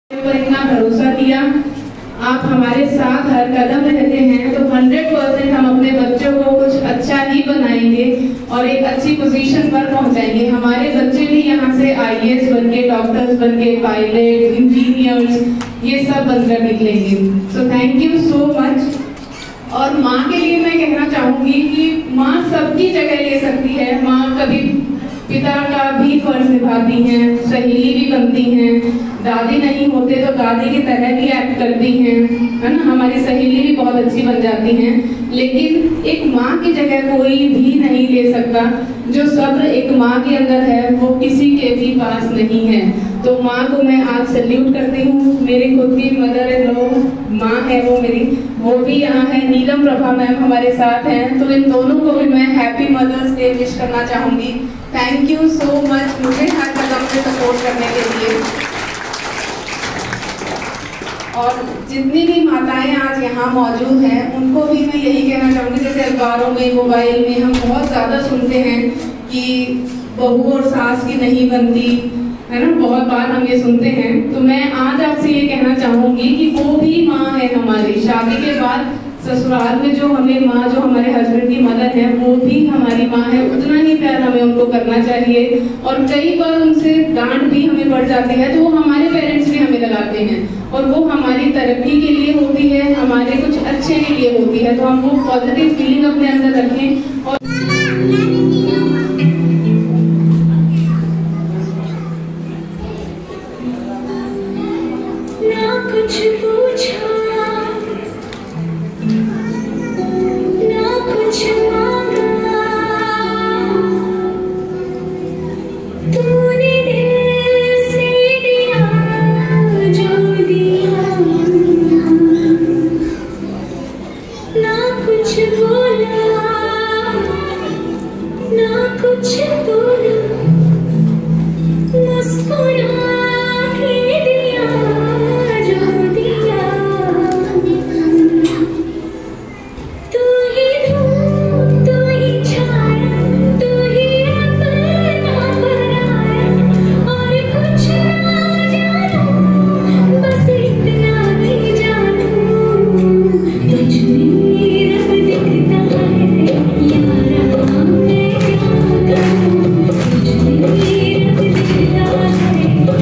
पर इतना भरोसा किया, आप हमारे साथ हर कदम रहते हैं, तो 100% हम अपने बच्चों को कुछ अच्छा ही बनाएंगे और एक अच्छी पोजीशन पर पहुंचाएंगे। हमारे बच्चे भी यहाँ से IAS बन के, डॉक्टर्स बन के, पायलट, इंजीनियर्स, ये सब बनकर निकलेंगे। So thank you so much. और माँ के लिए मैं कहना चाहूँगी कि माँ सबकी जगह ले सकती है। माँ कभी पिता का भी फर्ज निभाती हैं, सहेली भी बनती हैं, दादी नहीं होते तो दादी की तरह भी एक्ट करती हैं, है ना। हमारी सहेली भी बहुत अच्छी बन जाती हैं, लेकिन एक माँ की जगह कोई भी नहीं ले सकता। जो सब्र एक माँ के अंदर है वो किसी के भी पास नहीं है। तो माँ को मैं आज सैल्यूट करती हूँ। मेरी खुद की मदर इन लॉ माँ है वो मेरी, वो भी यहाँ है। नीलम प्रभा मैम हमारे साथ हैं, तो इन दोनों को भी मैं हैप्पी मदर्स डे विश करना चाहूँगी। थैंक यू सो मच मुझे हर कदम से सपोर्ट करने के लिए। और जितनी भी माताएं आज यहाँ मौजूद हैं उनको भी मैं यही कहना चाहूँगी, जैसे अखबारों में, मोबाइल में हम बहुत ज़्यादा सुनते हैं कि बहू और सास की नहीं बनती, है ना, बहुत बार हम ये सुनते हैं। तो मैं आज आपसे ये कहना चाहूँगी कि वो भी माँ है हमारी। शादी के बाद ससुराल में जो हमें माँ, जो हमारे हस्बैंड की मदर है, वो भी हमारी माँ है। उतना ही प्यार हमें उनको करना चाहिए। और कई बार उनसे डांट भी हमें पड़ जाती है, तो वो हमारे पेरेंट्स भी हमें लगाते हैं और वो हमारी तरक्की के लिए होती है, हमारे कुछ अच्छे के लिए होती है। तो हम वो पॉजिटिव फीलिंग अपने अंदर रखें। और ना कुछ पूछा, ना कुछ मांगा, तूने दिल से दिया जो दिया। ना कुछ बोला, ना कुछ बोला, मुस्कुरा के दिया जो दिया। तू ही धूप, तू ही छाया, तू ही अपना पराया, और कुछ ना जानूं, बस इतना ही जानूं, तुझ में रब दिखता है यारा, मैं क्या करूं। तुझ में रब दिखता है यारा,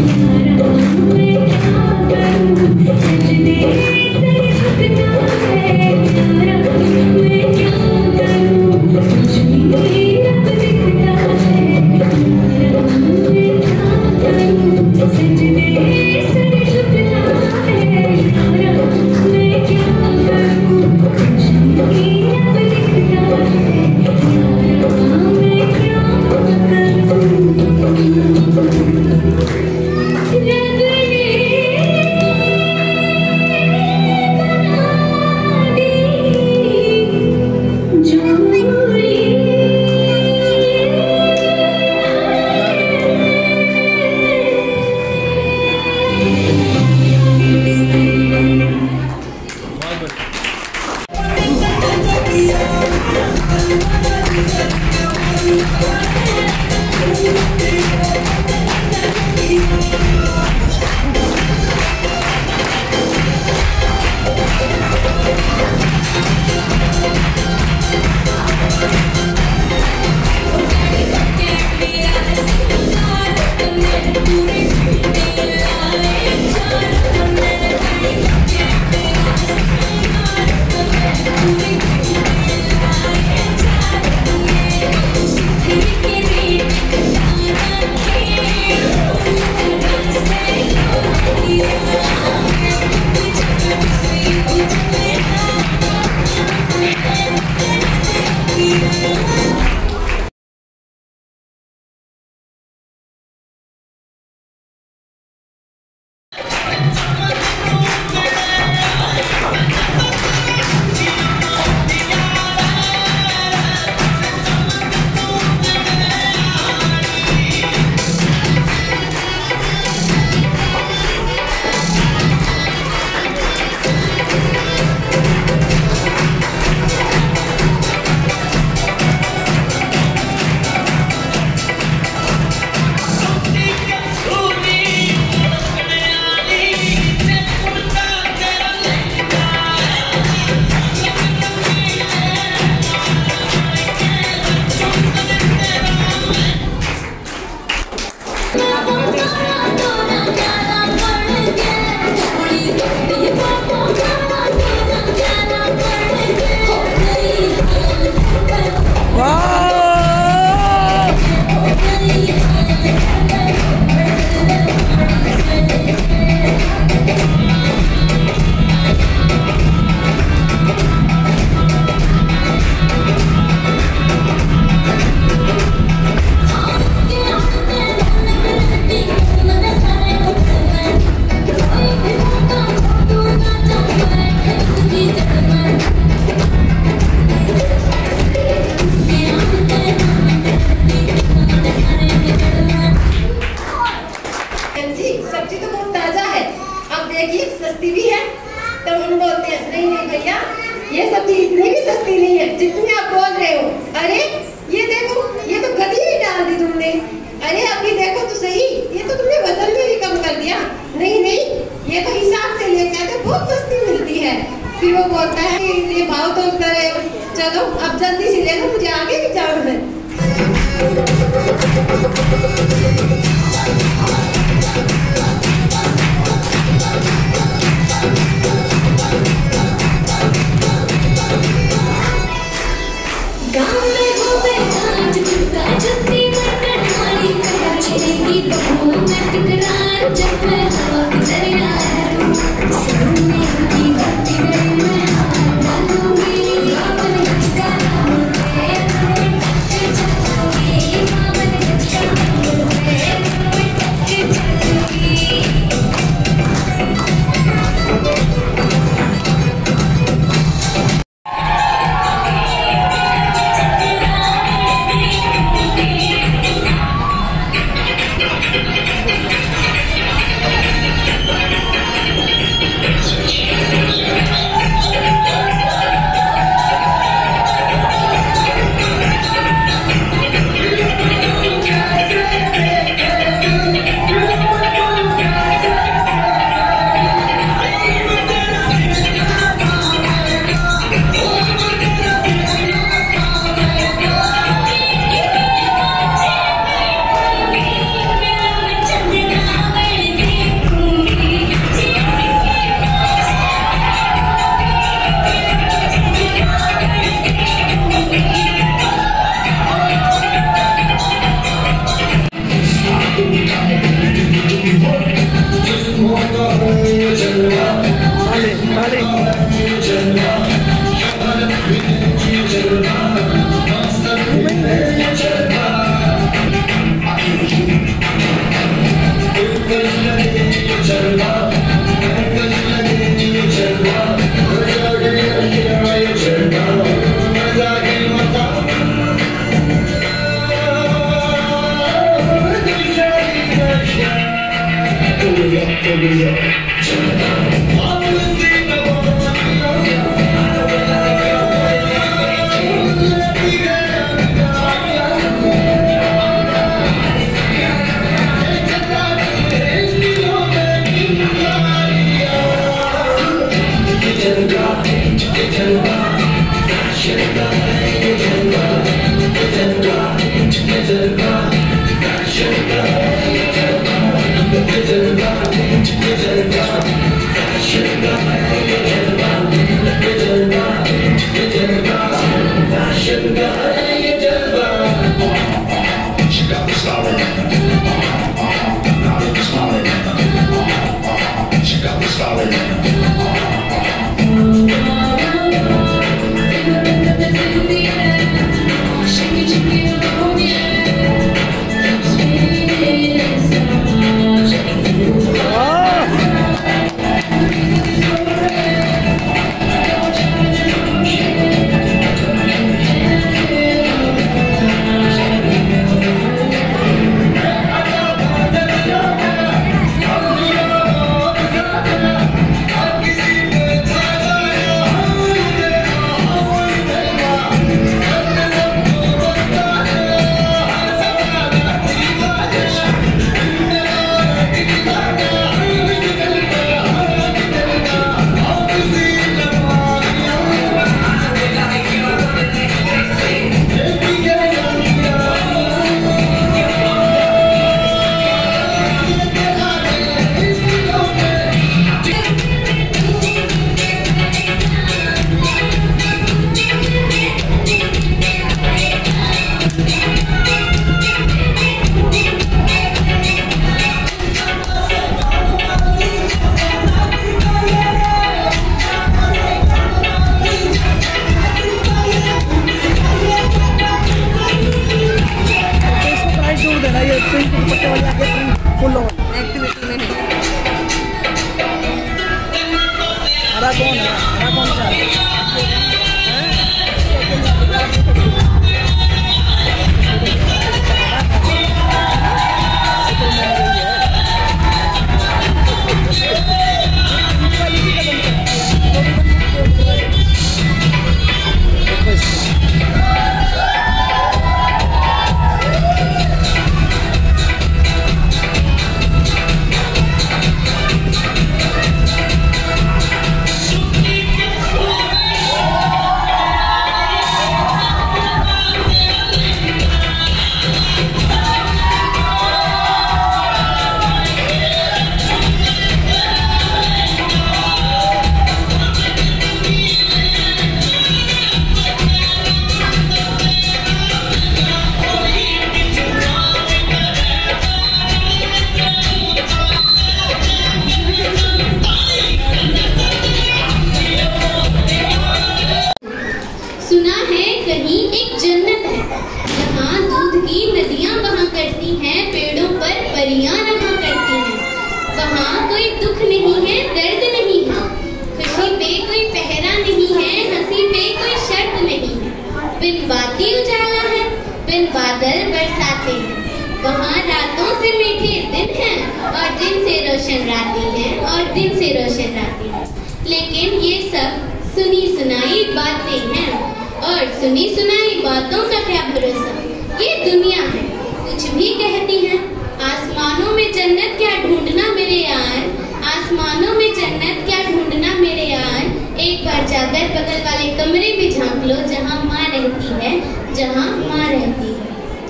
बादल बरसाते हैं, वहाँ रातों से मीठे दिन हैं और दिन से रोशन रातें हैं और दिन से रोशन रातें हैं। लेकिन ये सब सुनी सुनाई बातें हैं और सुनी सुनाई बातों का क्या भरोसा। ये दुनिया है, कुछ भी कहती है। आसमानों में जन्नत क्या ढूंढना मेरे यार, आसमानों में जन्नत क्या ढूंढना मेरे यार। एक बार जाकर बगल वाले कमरे में झांक लो जहाँ माँ रहती है, जहाँ माँ रहती है।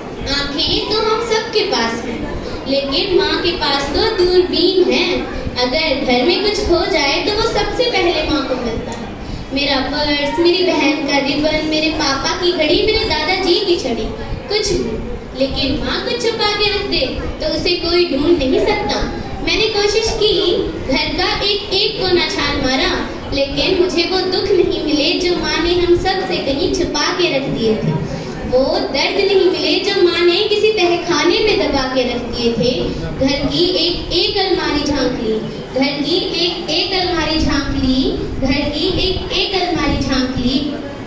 आंखें तो हम सबके पास हैं, लेकिन माँ के पास तो दूरबीन है। अगर घर में कुछ हो जाए तो वो सबसे पहले माँ को मिलता है। मेरा पर्स, मेरी बहन का रिबन, मेरे पापा की घड़ी, मेरे दादाजी की छड़ी, कुछ भी। लेकिन माँ कुछ छुपा के रख दे तो उसे कोई ढूंढ नहीं सकता। मैंने कोशिश की, घर का एक एक कोना छान मारा, लेकिन मुझे वो दुख नहीं मिले जो माँ ने हम सब से कहीं छुपा के रख दिए थे। वो दर्द नहीं मिले जो माँ ने किसी तहखाने में दबा के रख दिए थे। घर की एक एक अलमारी झांक ली, घर की एक एक अलमारी झांक ली, घर की एक एक अलमारी झांक ली,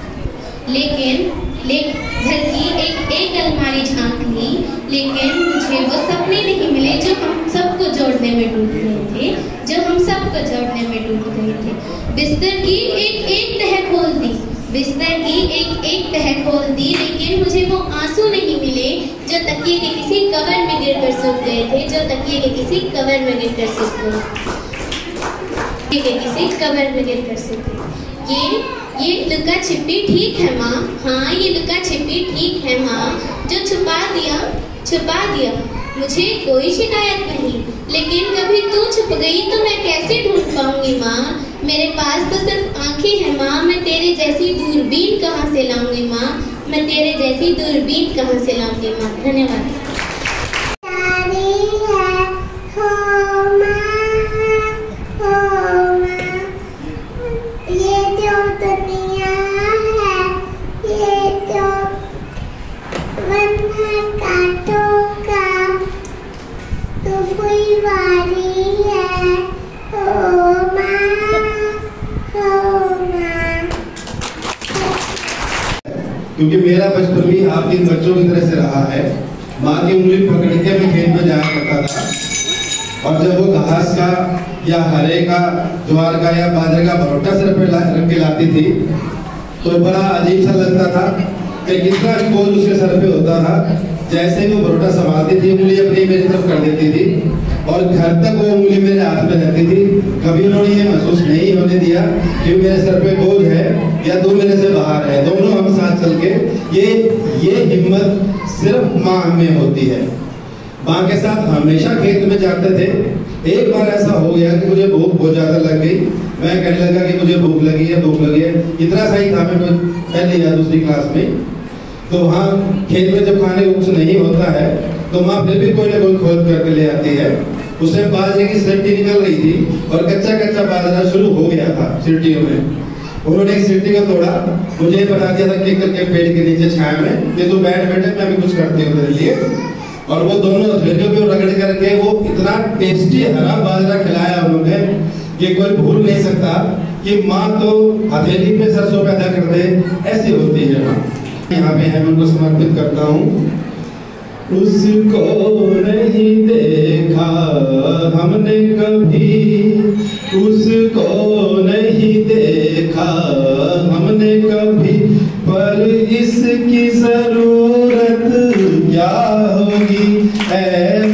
लेकिन घर की एक एक अलमारी झांक ली, लेकिन मुझे वो सपने नहीं मिले जो हम सबको जोड़ने में डूब रहे थे। बिस्तर की एक एक तह खोल दी, बिस्तर की एक एक तह खोल दी, लेकिन मुझे वो आंसू नहीं मिले जो तकिए के किसी कवर में गिरकर सूख गए थे, जो तकिए के किसी कवर में गिरकर सूख गए, किसी कवर में गिरकर सूख गए। ये लुका छिपी ठीक है माँ, हाँ ये लुका छिपी ठीक है माँ, जो छुपा दिया मुझे कोई शिकायत नहीं, लेकिन कभी तू छुप गई तो मैं कैसे ढूंढ पाऊंगी माँ, मेरे पास तो सिर्फ आंखें हैं माँ, मैं तेरे जैसी दूरबीन कहाँ से लाऊंगी माँ, मैं तेरे जैसी दूरबीन कहाँ से लाऊंगी माँ। धन्यवाद। क्योंकि मेरा बचपन भी आपके बच्चों की तरह से रहा है। माँ की उंगली पकड़ के मैं खेत में जाया करता था, और जब वो घास का या हरे का, ज्वार का या बाजरे का भरोटा सर पे रख के लाती थी तो बड़ा अजीब सा लगता था कि कितना बोझ उसके सर पे होता था। जैसे वो भरोटा संभालती थी, उंगली अपनी मेरी तरफ कर देती थी और घर तक वो उंगली मेरे हाथ में रहती थी। कभी उन्होंने ये महसूस नहीं होने दिया कि मेरे सर पे बोझ है या तू मेरे से बाहर है, दोनों हम साथ चल के। ये हिम्मत सिर्फ माँ में होती है। माँ के साथ हमेशा खेत में जाते थे। एक बार ऐसा हो गया कि मुझे भूख बहुत ज्यादा लग गई। मैं कहने लगा कि मुझे भूख लगी है, भूख लगी है। इतना सही था मैं पहली या दूसरी क्लास में। तो वहाँ खेत में जब खाने को कुछ नहीं होता है तो माँ फिर भी कोई ना कोई खोद करके ले आती है। उसमें बाजरे की सिरटी निकल रही थी और कच्चा कच्चा बाजरा शुरू हो गया था सिरटियों में। उन्होंने एक सिरटी को तोड़ा, मुझे बता दिया था कि करके पेड़ के नीचे छाया में कि तू बैठ बैठे, मैं भी कुछ करती हूँ तेरे लिए। और वो दोनों हथेलियों पे रगड़ करके वो इतना टेस्टी हरा बाजरा खिलाया उन्होंने कि कोई भूल नहीं सकता कि माँ तो हथेली पे सरसों पैदा कर दे, ऐसी होती है माँ। यहाँ पे मैं उनको समर्पित करता हूँ। उसको नहीं देखा हमने कभी, उसको नहीं देखा हमने कभी, पर इसकी जरूरत क्या होगी। ऐ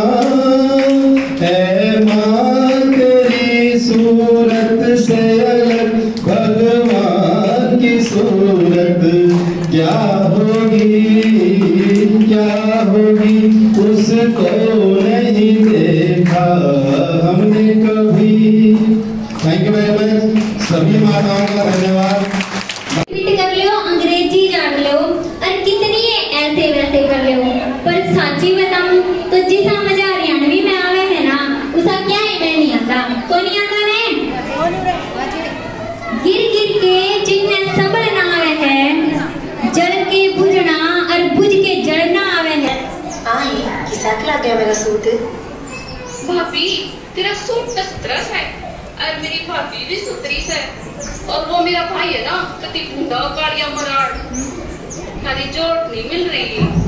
माँ तेरी सूरत से अलग भगवान की सूरत क्या होगी, क्या होगी। उसको नहीं देखा हमने कभी। Thank you very much. सभी माताओं का धन्यवाद। कर लो, अंग्रेजी जान लो और कितनी ऐसे वैसे कर लो, पर साची बताऊं तो जिसा मजा हरियाणवी में आवे है ना, उसका क्या ही मैं नहीं आता। कौन नहीं आता ने? गिर गिर के जिन्हें संभल ना आवे है, जड़ के बुझना और बुझ के जड़ना आवे है। आई किसा लग गया मेरा सूट। भाभी तेरा सूट दस्तरस है और मेरी भाभी भी सुतरी है, और वो मेरा भाई है ना कति बूढ़ा कालिया मराड़, हरी जोड़ नहीं मिल रही।